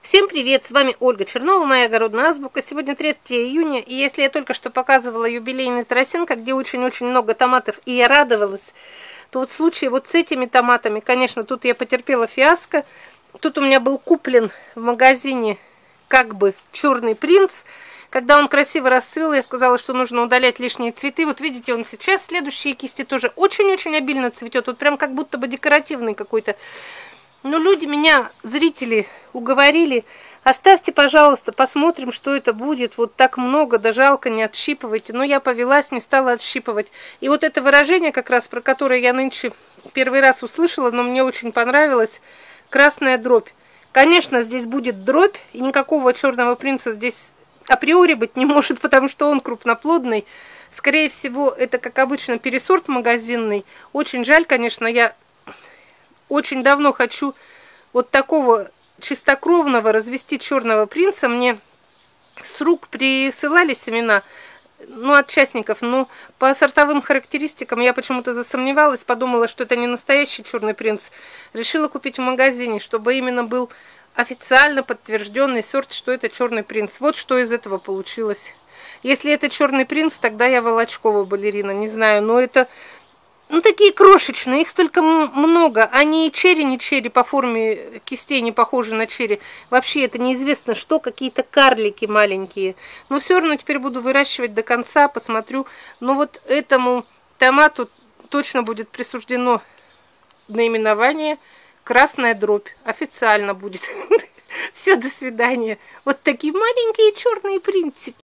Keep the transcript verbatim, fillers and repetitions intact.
Всем привет, с вами Ольга Чернова, моя огородная азбука. Сегодня третье июня, и если я только что показывала юбилейный Тарасенко, где очень-очень много томатов, и я радовалась, то вот в случае вот с этими томатами, конечно, тут я потерпела фиаско. Тут у меня был куплен в магазине как бы черный принц. Когда он красиво расцвел, я сказала, что нужно удалять лишние цветы. Вот видите, он сейчас, следующие кисти тоже очень-очень обильно цветет. Вот прям как будто бы декоративный какой-то. Но люди меня, зрители, уговорили, оставьте, пожалуйста, посмотрим, что это будет. Вот так много, да жалко, не отщипывайте. Но я повелась, не стала отщипывать. И вот это выражение, как раз про которое я нынче первый раз услышала, но мне очень понравилось, красная дробь. Конечно, здесь будет дробь, и никакого черного принца здесь априори быть не может, потому что он крупноплодный. Скорее всего, это, как обычно, пересорт магазинный. Очень жаль, конечно, я... Очень давно хочу вот такого чистокровного развести черного принца. Мне с рук присылали семена, ну, от частников, но по сортовым характеристикам я почему-то засомневалась, подумала, что это не настоящий черный принц. Решила купить в магазине, чтобы именно был официально подтвержденный сорт, что это черный принц. Вот что из этого получилось. Если это черный принц, тогда я Волочкова балерина, не знаю, но это... Ну, такие крошечные, их столько много. Они черри, не черри, по форме кистей не похожи на черри. Вообще это неизвестно что, какие-то карлики маленькие. Но все равно теперь буду выращивать до конца, посмотрю. Но вот этому томату точно будет присуждено наименование «Красная дробь». Официально будет. Все, до свидания. Вот такие маленькие черные принцики.